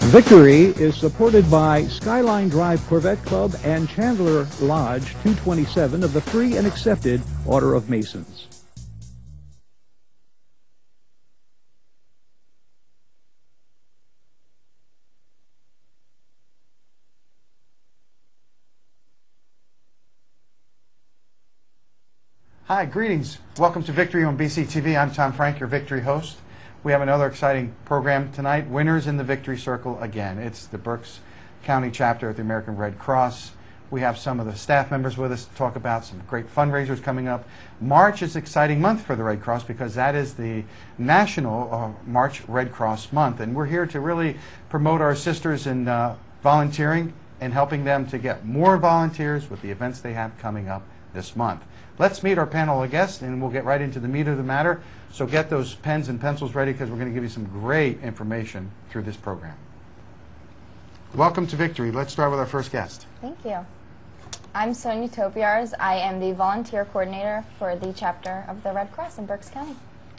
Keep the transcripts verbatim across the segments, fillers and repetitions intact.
Victory is supported by Skyline Drive Corvette Club and Chandler Lodge two twenty-seven of the Free and Accepted Order of Masons. Hi, greetings. Welcome to Victory on B C T V. I'm Tom Frank, your Victory host. We have another exciting program tonight. Winners in the Victory Circle again. It's the Berks County chapter at the American Red Cross. We have some of the staff members with us to talk about some great fundraisers coming up. March is an exciting month for the Red Cross because that is the National uh, March Red Cross Month. And we're here to really promote our sisters in uh, volunteering and helping them to get more volunteers with the events they have coming up this month. Let's meet our panel of guests, and we'll get right into the meat of the matter. So get those pens and pencils ready because we're going to give you some great information through this program. Welcome to Victory. Let's start with our first guest. Thank you. I'm Sonia Topiars. I am the volunteer coordinator for the chapter of the Red Cross in Berks County.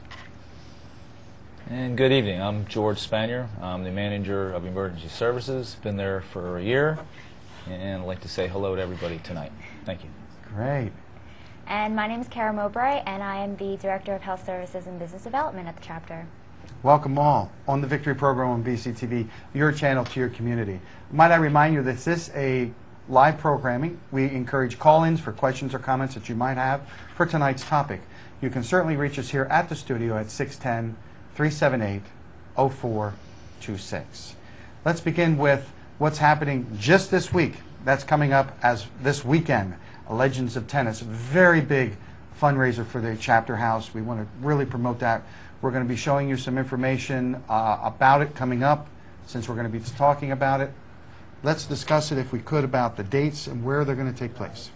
And good evening. I'm George Spanier. I'm the manager of emergency services. Been there for a year, and I'd like to say hello to everybody tonight. Thank you. Great. And my name is Kara Mowbray, and I am the Director of Health Services and Business Development at the chapter. Welcome all on the Victory program on B C T V, your channel to your community. Might I remind you that this is a live programming. We encourage call-ins for questions or comments that you might have for tonight's topic. You can certainly reach us here at the studio at six one zero, three seven eight, zero four two six. Let's begin with what's happening just this week. That's coming up as this weekend. Legends of Tennis, a very big fundraiser for the chapter house. We want to really promote that. We're going to be showing you some information uh, about it coming up since we're going to be talking about it. Let's discuss it, if we could, about the dates and where they're going to take place.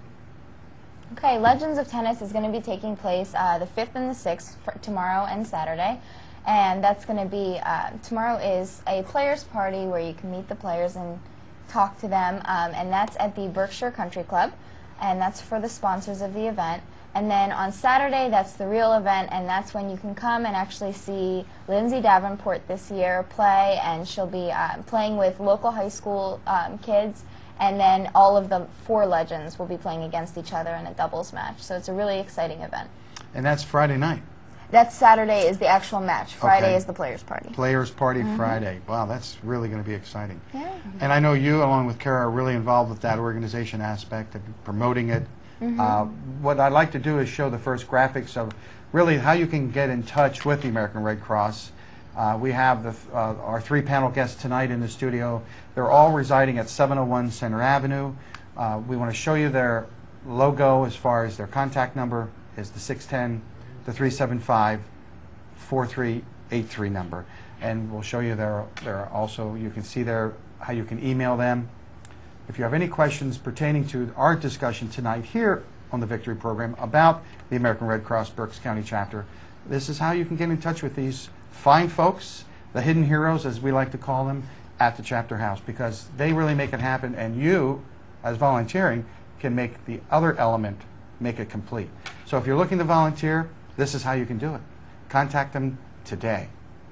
Okay, Legends of Tennis is going to be taking place uh, the fifth and the sixth, for tomorrow and Saturday. And that's going to be, uh, tomorrow is a players' party where you can meet the players and talk to them. Um, and that's at the Berkshire Country Club. And that's for the sponsors of the event. And then on Saturday, that's the real event, and that's when you can come and actually see Lindsay Davenport this year play, and she'll be uh, playing with local high school um, kids, and then all of the four legends will be playing against each other in a doubles match. So it's a really exciting event. And that's Friday night. That's Saturday is the actual match. Friday Okay. is the players' party. Players Party Mm-hmm. Friday. Wow, that's really going to be exciting. Yeah. And I know you, along with Kara, are really involved with that organization aspect of promoting it. Mm-hmm. Uh, what I'd like to do is show the first graphics of really how you can get in touch with the American Red Cross. Uh, we have the, uh, our three panel guests tonight in the studio. They're all residing at seven oh one Center Avenue. Uh, we want to show you their logo as far as their contact number is the six one zero, the three seven five, four three eight three number. And we'll show you their, their also, you can see there how you can email them. If you have any questions pertaining to our discussion tonight here on the Victory program about the American Red Cross Berks County chapter, this is how you can get in touch with these fine folks, the hidden heroes as we like to call them, at the chapter house, because they really make it happen, and you, as volunteering, can make the other element make it complete. So if you're looking to volunteer, this is how you can do it. Contact them today.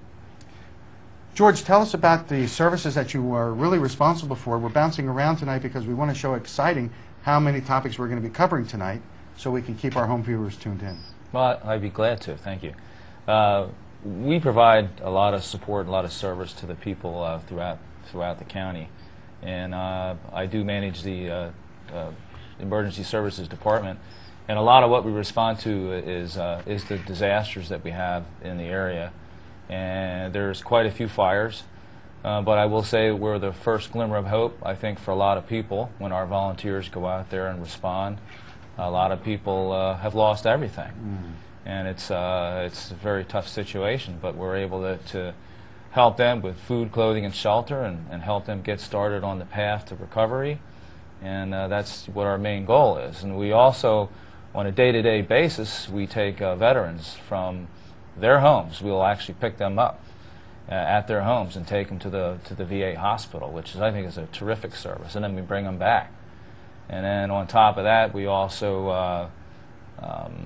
George, tell us about the services that you are really responsible for. We're bouncing around tonight because we want to show exciting how many topics we're going to be covering tonight so we can keep our home viewers tuned in. Well, I'd be glad to. Thank you. Uh, we provide a lot of support, a lot of service to the people uh, throughout throughout the county, and uh, I do manage the uh, uh, emergency services department. And a lot of what we respond to is uh, is the disasters that we have in the area. And there's quite a few fires, uh, but I will say we're the first glimmer of hope, I think, for a lot of people when our volunteers go out there and respond. A lot of people uh, have lost everything, mm. and it's, uh, it's a very tough situation, but we're able to, to help them with food, clothing, and shelter, and, and help them get started on the path to recovery, and uh, that's what our main goal is. And we also, on a day-to-day basis, we take uh, veterans from their homes. We'll actually pick them up uh, at their homes and take them to the to the V A hospital, which is, I think, is a terrific service. And then we bring them back. And then on top of that, we also uh, um,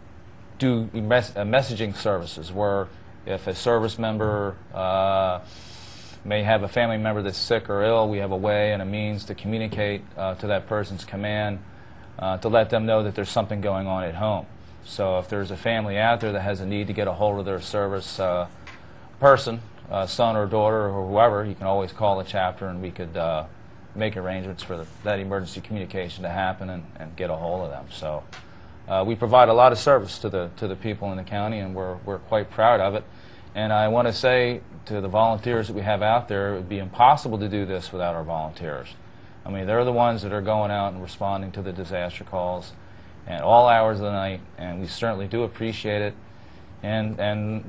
do mes uh, messaging services where if a service member uh, may have a family member that's sick or ill, we have a way and a means to communicate uh, to that person's command uh, to let them know that there's something going on at home. So if there's a family out there that has a need to get a hold of their service uh, person, uh, son or daughter or whoever, you can always call the chapter and we could uh, make arrangements for the, that emergency communication to happen and, and get a hold of them. So uh, we provide a lot of service to the, to the people in the county, and we're, we're quite proud of it. And I want to say to the volunteers that we have out there, it would be impossible to do this without our volunteers. I mean, they're the ones that are going out and responding to the disaster calls at all hours of the night, and we certainly do appreciate it. And, and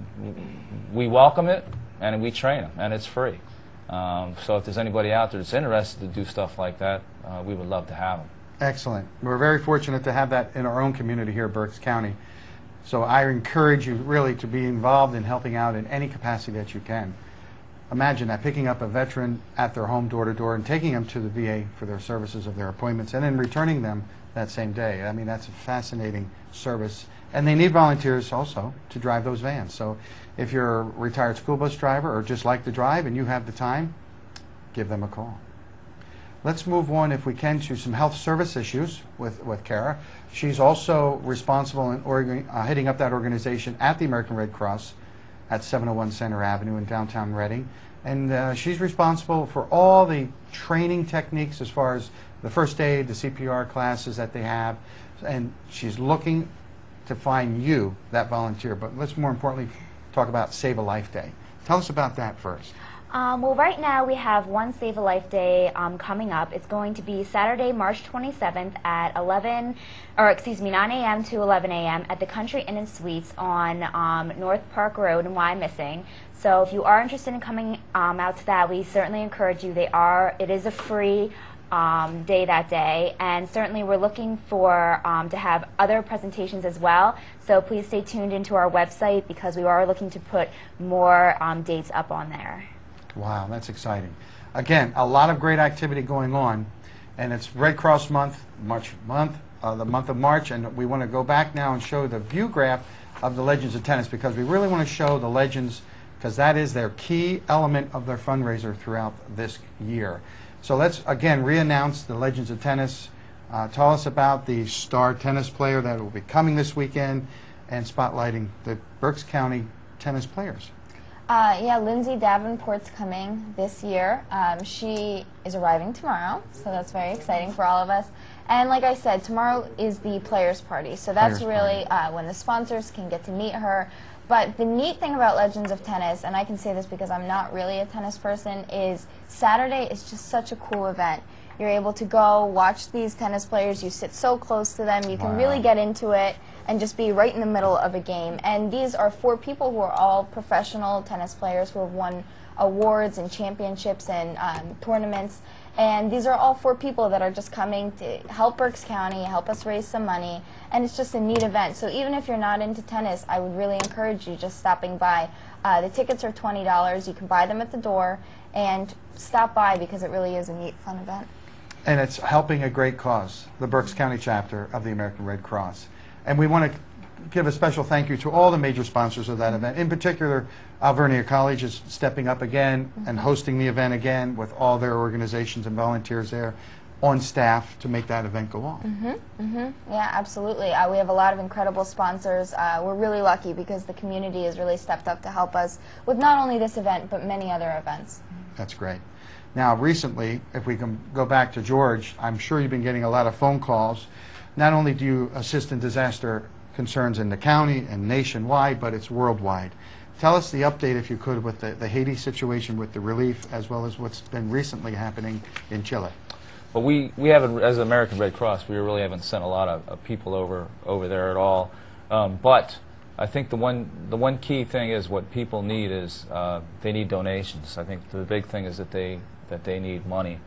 we welcome it, and we train them, and it's free. Um, so if there's anybody out there that's interested to do stuff like that, uh, we would love to have them. Excellent. We're very fortunate to have that in our own community here at Berks County. So I encourage you really to be involved in helping out in any capacity that you can. Imagine that, picking up a veteran at their home door to door and taking them to the V A for their services of their appointments and then returning them that same day. I mean, that's a fascinating service. And they need volunteers also to drive those vans. So if you're a retired school bus driver or just like to drive and you have the time, give them a call. Let's move on, if we can, to some health service issues with, with Kara. She's also responsible in organ, uh, heading up that organization at the American Red Cross at seven oh one Center Avenue in downtown Reading. And uh, she's responsible for all the training techniques as far as the first aid, the C P R classes that they have. And she's looking to find you, that volunteer. But let's more importantly talk about Save a Life Day. Tell us about that first. Um, well, right now we have one Save a Life Day um, coming up. It's going to be Saturday, March twenty-seventh at eleven, or excuse me, nine A M to eleven A M at the Country Inn and Suites on um, North Park Road in Wyomissing. So if you are interested in coming um, out to that, we certainly encourage you. They are. It is a free um, day that day, and certainly we're looking for um, to have other presentations as well. So please stay tuned into our website because we are looking to put more um, dates up on there. Wow, that's exciting. Again, a lot of great activity going on, and it's Red Cross Month, March month, uh, the month of March, and we want to go back now and show the view graph of the Legends of Tennis because we really want to show the Legends because that is their key element of their fundraiser throughout this year. So let's, again, re-announce the Legends of Tennis. Uh, tell us about the star tennis player that will be coming this weekend and spotlighting the Berks County tennis players. Uh, yeah, Lindsay Davenport's coming this year. Um, she is arriving tomorrow, so that's very exciting for all of us. And like I said, tomorrow is the Players' Party, so that's Players really uh, when the sponsors can get to meet her. But the neat thing about Legends of Tennis, and I can say this because I'm not really a tennis person, is Saturday is just such a cool event. You're able to go watch these tennis players. You sit so close to them. You can Wow. really get into it and just be right in the middle of a game. And these are four people who are all professional tennis players who have won awards and championships and um, tournaments. And these are all four people that are just coming to help Berks County, help us raise some money. And it's just a neat event. So even if you're not into tennis, I would really encourage you just stopping by. Uh, the tickets are twenty dollars. You can buy them at the door and stop by because it really is a neat, fun event. And it's helping a great cause, the Berks County chapter of the American Red Cross. And we want to give a special thank you to all the major sponsors of that event. In particular, Alvernia College is stepping up again and hosting the event again with all their organizations and volunteers there on staff to make that event go on. Mm-hmm, mm-hmm. Yeah, absolutely. Uh, we have a lot of incredible sponsors. Uh, we're really lucky because the community has really stepped up to help us with not only this event, but many other events. That's great. Now, recently, if we can go back to George, I'm sure you've been getting a lot of phone calls. Not only do you assist in disaster concerns in the county and nationwide, but it's worldwide. Tell us the update, if you could, with the, the Haiti situation with the relief, as well as what's been recently happening in Chile. Well, we, we haven't, as the American Red Cross, we really haven't sent a lot of, of people over over there at all. Um, but I think the one the one key thing is what people need is uh, they need donations. I think the big thing is that they that they need money.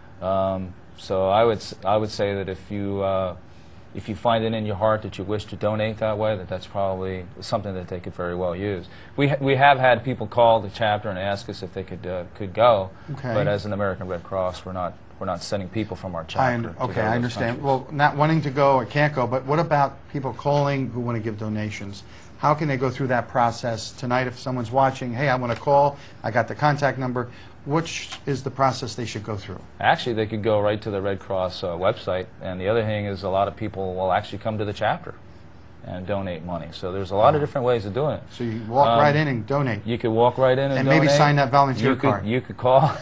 Um, so I would s- I would say that if you uh, if you find it in your heart that you wish to donate that way, that that's probably something that they could very well use. We ha we have had people call the chapter and ask us if they could uh, could go, Okay. but as an American Red Cross, we're not we're not sending people from our I, chapter. un- to okay, go to I those understand. countries. Well, not wanting to go or can't go, but what about people calling who want to give donations? How can they go through that process tonight if someone's watching? Hey, I want to call. I got the contact number. Which is the process they should go through? Actually, they could go right to the Red Cross uh, website, and the other thing is a lot of people will actually come to the chapter and donate money. So there's a lot of different ways of doing it. So you walk Um, right in and donate. You could walk right in and, And maybe donate. sign that volunteer you could, card. You could call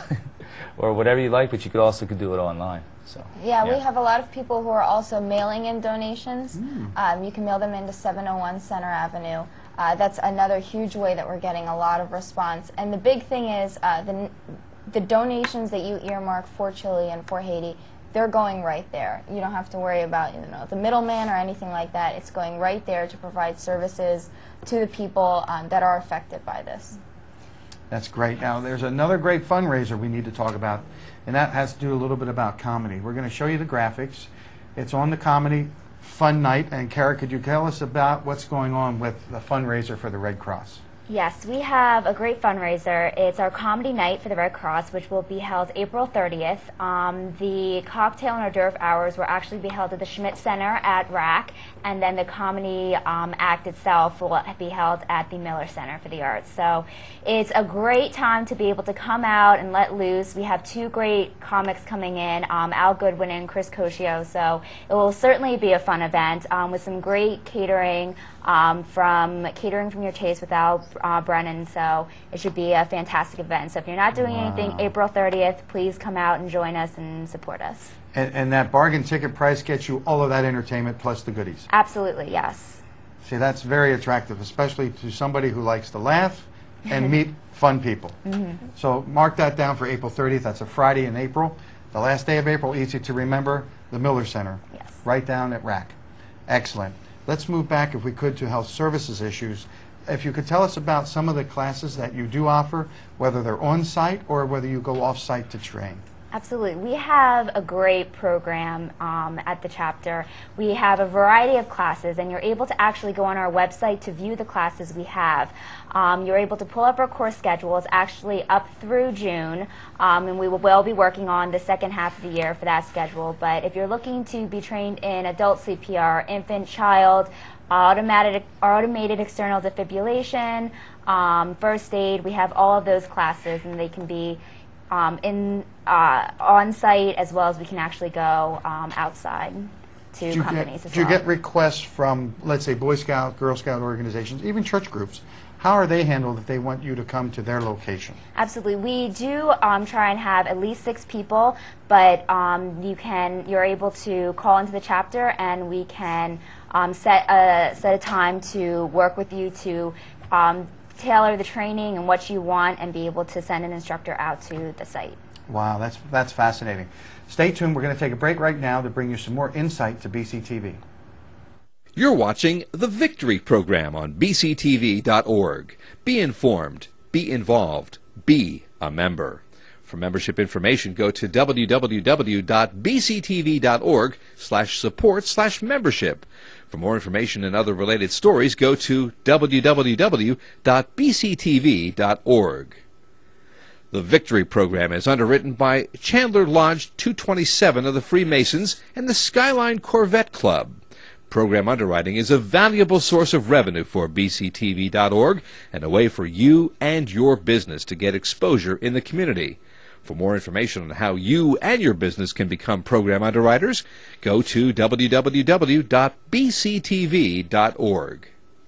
or whatever you like, but you could also could do it online. So Yeah, we have a lot of people who are also mailing in donations. Um, you can mail them into seven oh one Center Avenue. Uh, that's another huge way that we're getting a lot of response. And the big thing is uh, the, the donations that you earmark for Chile and for Haiti, they're going right there. You don't have to worry about, you know, the middleman or anything like that. It's going right there to provide services to the people um, that are affected by this. That's great. Now, there's another great fundraiser we need to talk about, and that has to do a little bit about comedy. We're going to show you the graphics. It's on the Comedy Fun Night. And Kara, could you tell us about what's going on with the fundraiser for the Red Cross? Yes, we have a great fundraiser. It's our comedy night for the Red Cross, which will be held April thirtieth. Um, the cocktail and hors d'oeuvre hours will actually be held at the Schmidt Center at R A C, and then the comedy um, act itself will be held at the Miller Center for the Arts. So it's a great time to be able to come out and let loose. We have two great comics coming in, um, Al Goodwin and Chris Cocchio, so it will certainly be a fun event um, with some great catering. Um, from Catering from Your Taste with Al uh, Brennan, so it should be a fantastic event. So if you're not doing Wow. anything April thirtieth, please come out and join us and support us. And, and that bargain ticket price gets you all of that entertainment plus the goodies. Absolutely, yes. See, that's very attractive, especially to somebody who likes to laugh and meet fun people. Mm-hmm. So mark that down for April thirtieth. That's a Friday in April. The last day of April, easy to remember, the Miller Center. Yes. Right down at R A C. Excellent. Let's move back, if we could, to health services issues. If you could tell us about some of the classes that you do offer, whether they're on-site or whether you go off-site to train. Absolutely. We have a great program um, at the chapter. We have a variety of classes, and you're able to actually go on our website to view the classes we have. Um, you're able to pull up our course schedule. It's actually up through June, um, and we will well be working on the second half of the year for that schedule. But if you're looking to be trained in adult C P R, infant, child, automated, automated external defibrillation, um, first aid, we have all of those classes, and they can be Um, in uh, on site, as well as we can actually go um, outside to Do you companies get, as do you well. get requests from, let's say, Boy Scout, Girl Scout organizations, even church groups? How are they handled if they want you to come to their location? Absolutely, we do um, try and have at least six people, but um, you can you're able to call into the chapter, and we can um, set a set a time to work with you to Um, tailor the training and what you want, and be able to send an instructor out to the site. Wow, that's, that's fascinating. Stay tuned. We're going to take a break right now to bring you some more insight to B C T V. You're watching the Victory program on B C T V dot org. Be informed, be involved, be a member. For membership information, go to w w w dot b c t v dot org slash support slash membership. For more information and other related stories, go to w w w dot b c t v dot org. The Victory program is underwritten by Chandler Lodge two twenty-seven of the Freemasons and the Skyline Corvette Club. Program underwriting is a valuable source of revenue for b c t v dot org and a way for you and your business to get exposure in the community. For more information on how you and your business can become program underwriters, go to w w w dot b c t v dot org.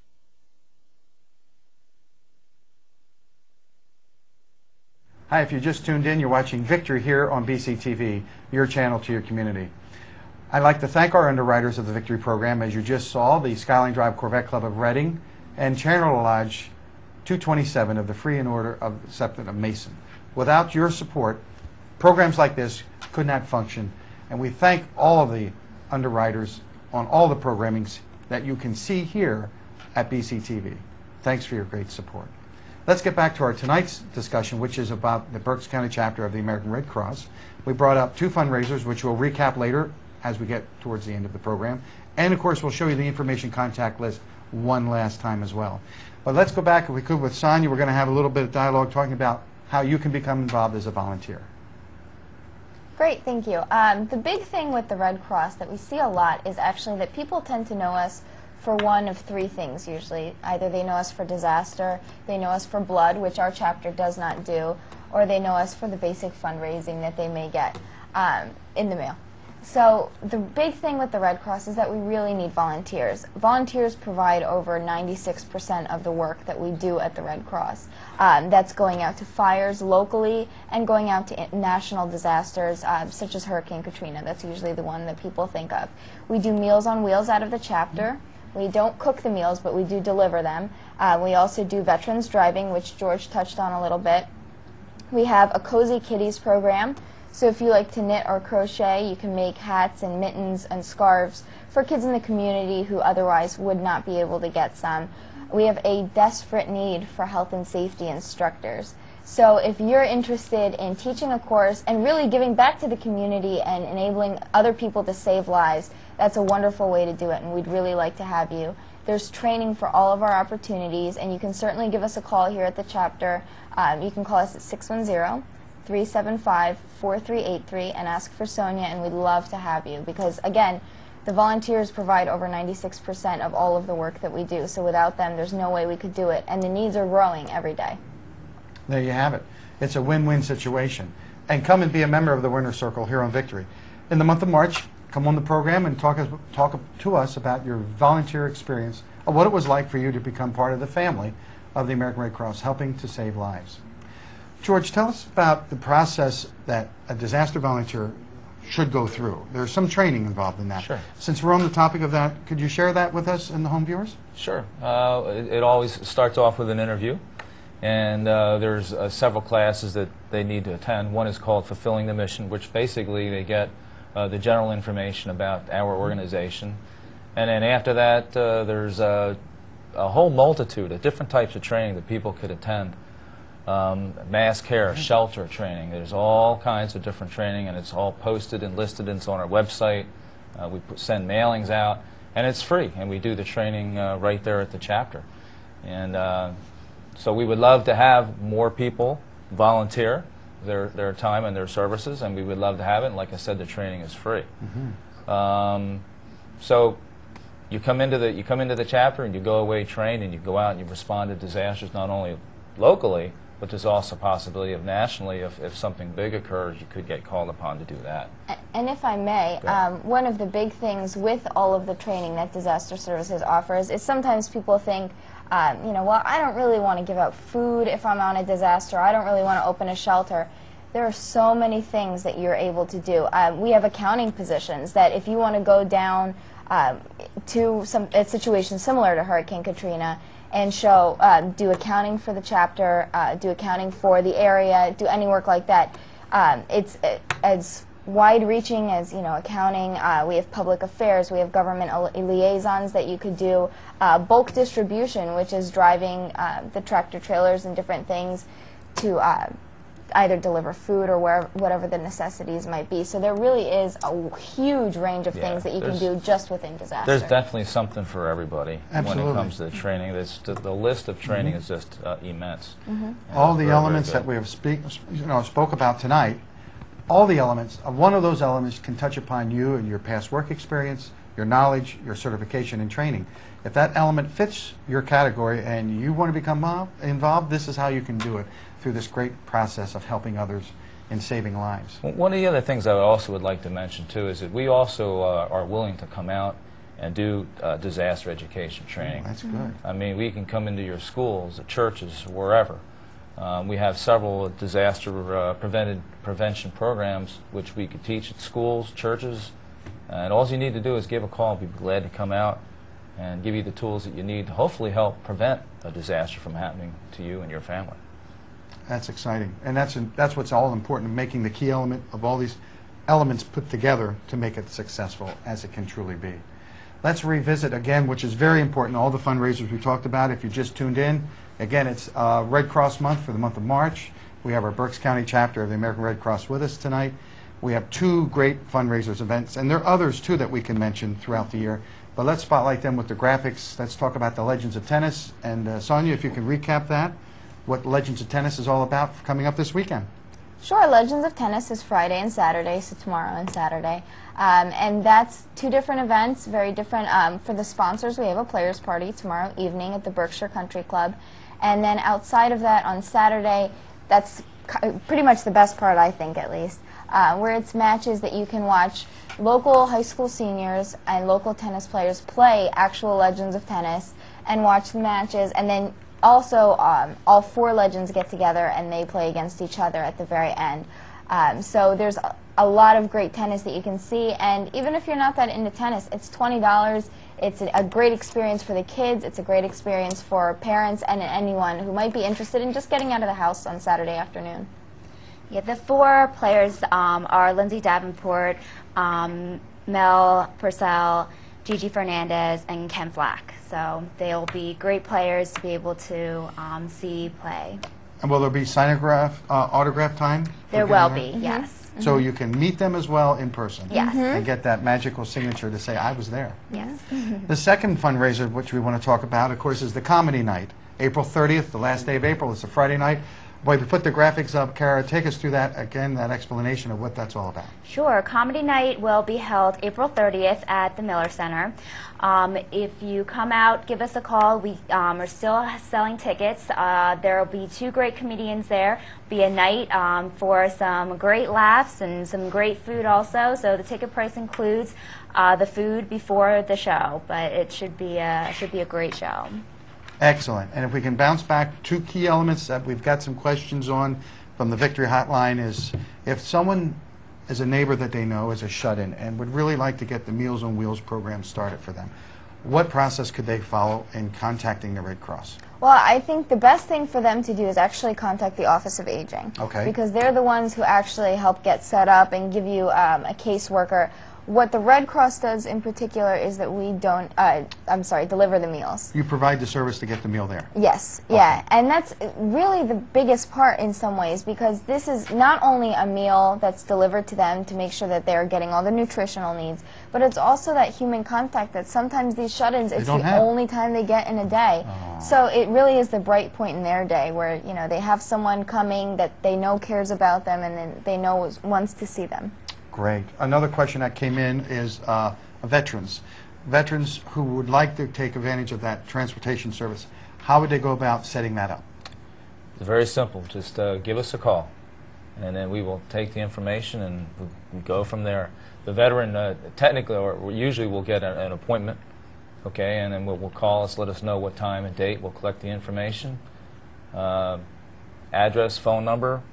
Hi, if you just tuned in, you're watching Victory here on B C T V, your channel to your community. I'd like to thank our underwriters of the Victory program. As you just saw, the Skyline Drive Corvette Club of Reading and Chandler Lodge two twenty-seven of the Free and Order of Septon of Mason. Without your support, programs like this could not function, and we thank all of the underwriters on all the programmings that you can see here at B C T V. Thanks for your great support. Let's get back to our tonight's discussion, which is about the Berks County chapter of the American Red Cross. We brought up two fundraisers, which we'll recap later as we get towards the end of the program. And of course, we'll show you the information contact list one last time as well. But let's go back, if we could, with Sonia. We're going to have a little bit of dialogue talking about how you can become involved as a volunteer. Great, thank you. Um, the big thing with the Red Cross that we see a lot is actually that people tend to know us for one of three things usually. Either they know us for disaster, they know us for blood, which our chapter does not do, or they know us for the basic fundraising that they may get um, in the mail. So the big thing with the Red Cross is that we really need volunteers. Volunteers provide over ninety-six percent of the work that we do at the Red Cross. Um, that's going out to fires locally and going out to national disasters uh, such as Hurricane Katrina. That's usually the one that people think of. We do Meals on Wheels out of the chapter. We don't cook the meals, but we do deliver them. Uh, we also do veterans driving, which George touched on a little bit. We have a Cozy Kitties program. So if you like to knit or crochet, you can make hats and mittens and scarves for kids in the community who otherwise would not be able to get some. We have a desperate need for health and safety instructors. So if you're interested in teaching a course and really giving back to the community and enabling other people to save lives, that's a wonderful way to do it, and we'd really like to have you. There's training for all of our opportunities, and you can certainly give us a call here at the chapter. Um, you can call us at six one zero, three seven five, four three eight three and ask for Sonia, and we'd love to have you because, again, the volunteers provide over ninety-six percent of all of the work that we do, so without them there's no way we could do it, and the needs are growing every day. There you have it. It's a win-win situation. And come and be a member of the Winner's Circle here on Victory. In the month of March, come on the program and talk, talk to us about your volunteer experience of what it was like for you to become part of the family of the American Red Cross, helping to save lives. George, tell us about the process that a disaster volunteer should go through. There's some training involved in that. Sure. Since we're on the topic of that, could you share that with us and the home viewers? Sure. Uh, it, it always starts off with an interview, and uh, there's uh, several classes that they need to attend. One is called Fulfilling the Mission, which basically they get uh, the general information about our organization. And then after that, uh, there's a, a whole multitude of different types of training that people could attend. Um, mass care, shelter training. There's all kinds of different training, and it's all posted and listed, and it's on our website. Uh, we put, send mailings out, and it's free, and we do the training uh, right there at the chapter. And uh, so we would love to have more people volunteer their, their time and their services, and we would love to have it. And like I said, the training is free. Mm-hmm. um, so you come into the you come into the chapter, and you go away trained, and you go out and you respond to disasters not only locally, but there's also a possibility of nationally, if, if something big occurs, you could get called upon to do that. And if I may, um, one of the big things with all of the training that Disaster Services offers is sometimes people think, um, you know, well, I don't really want to give out food if I'm on a disaster. I don't really want to open a shelter. There are so many things that you're able to do. Um, we have accounting positions that if you want to go down um, to some a situation similar to Hurricane Katrina, and show, uh, do accounting for the chapter, uh, do accounting for the area, do any work like that. Um, it's uh, as wide-reaching as, you know, accounting. Uh, we have public affairs. We have government liaisons that you could do. Uh, bulk distribution, which is driving uh, the tractor trailers and different things to uh, either deliver food or where, whatever the necessities might be. So there really is a huge range of Yeah, things that you can do just within disaster. There's definitely something for everybody Absolutely. when it comes to the training. There's, the, the list of training mm-hmm. is just uh, immense. Mm-hmm. All very, the elements very that we have speak, you know, spoke about tonight, all the elements, of one of those elements can touch upon you and your past work experience, your knowledge, your certification and training. If that element fits your category and you want to become uh, involved, this is how you can do it, through this great process of helping others in saving lives. One of the other things I also would like to mention too is that we also uh, are willing to come out and do uh, disaster education training. Oh, that's good. I mean, we can come into your schools, the churches, wherever. Um, we have several disaster uh, prevented prevention programs which we could teach at schools, churches, and all you need to do is give a call. We'd be glad to come out and give you the tools that you need to hopefully help prevent a disaster from happening to you and your family. That's exciting. And that's, that's what's all important, making the key element of all these elements put together to make it successful as it can truly be. Let's revisit again, which is very important, all the fundraisers we talked about. If you just tuned in, again, it's uh, Red Cross Month for the month of March. We have our Berks County chapter of the American Red Cross with us tonight. We have two great fundraisers events, and there are others too that we can mention throughout the year. But let's spotlight them with the graphics. Let's talk about the Legends of Tennis. And uh, Sonia, if you can recap that, what Legends of Tennis is all about coming up this weekend. Sure, Legends of Tennis is Friday and Saturday, so tomorrow and Saturday. Um, and that's two different events, very different. Um, for the sponsors, we have a players' party tomorrow evening at the Berkshire Country Club. And then outside of that, on Saturday, that's pretty much the best part, I think, at least, uh, where it's matches that you can watch local high school seniors and local tennis players play actual Legends of Tennis and watch the matches, and then also um, all four legends get together and they play against each other at the very end. Um, so there's a, a lot of great tennis that you can see, and even if you're not that into tennis, it's twenty dollars. It's a, a great experience for the kids, it's a great experience for parents and anyone who might be interested in just getting out of the house on Saturday afternoon. Yeah, the four players um, are Lindsay Davenport, um, Mel Purcell, Gigi Fernandez, and Ken Flack. So they'll be great players to be able to um, see play. And will there be signature uh, autograph time? There will be, yes. So you can meet them as well in person. Yes. And get that magical signature to say, I was there. Yes. The second fundraiser, which we want to talk about, of course, is the Comedy Night. April thirtieth, the last day of April. It's a Friday night. Boy, we put the graphics up. Kara, take us through that, again, that explanation of what that's all about. Sure. Comedy Night will be held April thirtieth at the Miller Center. Um, if you come out, give us a call. We um, are still selling tickets. Uh, there will be two great comedians there. Be a night um, for some great laughs and some great food also. So the ticket price includes uh, the food before the show, but it should be a, should be a great show. Excellent. And if we can bounce back, two key elements that we've got some questions on from the Victory Hotline is if someone is a neighbor that they know is a shut-in and would really like to get the Meals on Wheels program started for them, what process could they follow in contacting the Red Cross? Well, I think the best thing for them to do is actually contact the Office of Aging. Okay. Because they're the ones who actually help get set up and give you um, a caseworker. What the Red Cross does in particular is that we don't, uh, I'm sorry, deliver the meals. You provide the service to get the meal there. Yes, yeah, and that's really the biggest part in some ways, because this is not only a meal that's delivered to them to make sure that they're getting all the nutritional needs, but it's also that human contact that sometimes these shut-ins, it's don't the have. only time they get in a day. So it really is the bright point in their day where, you know, they have someone coming that they know cares about them and then they know wants to see them. Great. Another question that came in is uh, veterans. Veterans who would like to take advantage of that transportation service, how would they go about setting that up? It's very simple. Just uh, give us a call, and then we will take the information and we, we go from there. The veteran, uh, technically, or usually will get a, an appointment, okay, and then we'll, we'll call us, let us know what time and date. We'll collect the information, uh, address, phone number.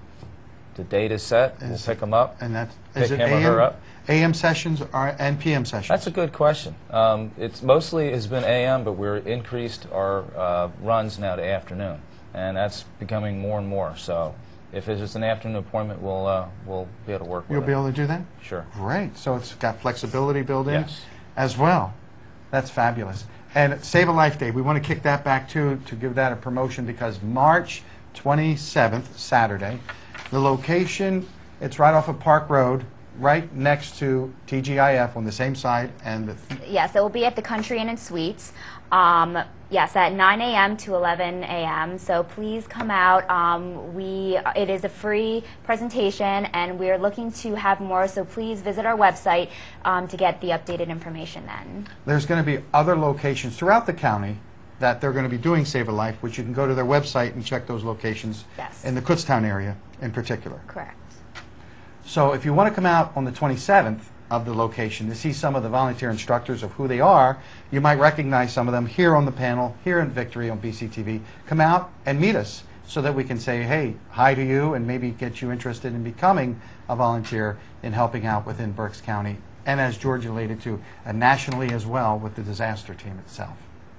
The date is set. We'll Is- pick them up. And that's, Pick is it him or her A M, up. A M sessions or, and P M sessions? That's a good question. Um, it's mostly has been A M, but we're increased our uh, runs now to afternoon, and that's becoming more and more. So, if it's just an afternoon appointment, we'll uh, we'll be able to work with You'll it. be able to do that? Sure. Great. So it's got flexibility built in Yes. as well. That's fabulous. And Save a Life Day, we want to kick that back too, to give that a promotion, because March twenty-seventh, Saturday, the location, it's right off of Park Road, right next to T G I F on the same side, and the Yes, it will be at the Country Inn and Suites. Um, yes, at nine A M to eleven A M So please come out. Um, we it is a free presentation, and we are looking to have more. So please visit our website um, to get the updated information. Then there's going to be other locations throughout the county that they're going to be doing Save a Life, which you can go to their website and check those locations Yes. in the Kutztown area in particular. correct. So if you want to come out on the twenty-seventh of the location to see some of the volunteer instructors of who they are, you might recognize some of them here on the panel, here in Victory on B C T V. Come out and meet us so that we can say, hey, hi to you, and maybe get you interested in becoming a volunteer in helping out within Berks County, and as George alluded to, uh, nationally as well with the disaster team itself.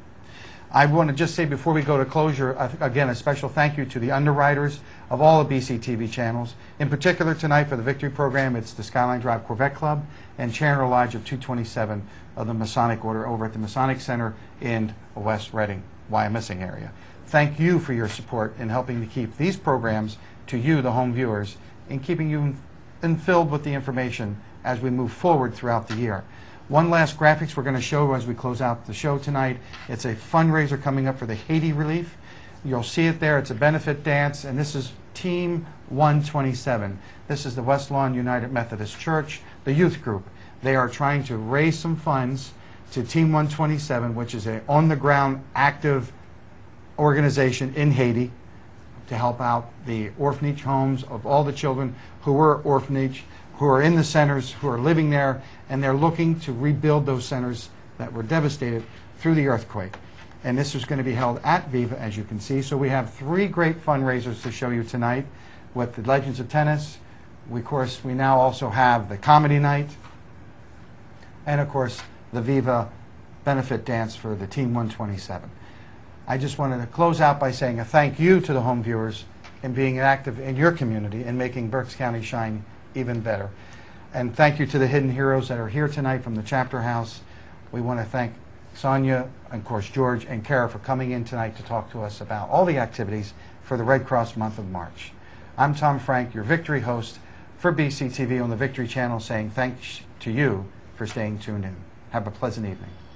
I want to just say before we go to closure, uh, again, a special thank you to the underwriters of all the B C T V channels. In particular tonight for the Victory program, it's the Skyline Drive Corvette Club and Chandler Lodge of two twenty-seven of the Masonic Order over at the Masonic Center in West Reading, Wyomissing area. Thank you for your support in helping to keep these programs to you, the home viewers, and keeping you in, filled with the information as we move forward throughout the year. One last graphics we're going to show as we close out the show tonight. It's a fundraiser coming up for the Haiti relief. You'll see it there. It's a benefit dance, and this is Team one twenty-seven. This is the West Lawn United Methodist Church, the youth group. They are trying to raise some funds to Team one twenty-seven, which is a on-the-ground active organization in Haiti to help out the orphanage homes of all the children who were orphanage, who are in the centers, who are living there, and they're looking to rebuild those centers that were devastated through the earthquake. And this is going to be held at Viva, as you can see. So we have three great fundraisers to show you tonight with the Legends of Tennis. We, of course, we now also have the comedy night, and of course the Viva benefit dance for the Team one twenty-seven. I just wanted to close out by saying a thank you to the home viewers in being active in your community and making Berks County shine even better. And thank you to the hidden heroes that are here tonight from the Chapter House. We want to thank Sonia, and of course George and Kara for coming in tonight to talk to us about all the activities for the Red Cross month of March. I'm Tom Frank, your Victory host for B C T V on the Victory Channel, saying thanks to you for staying tuned in. Have a pleasant evening.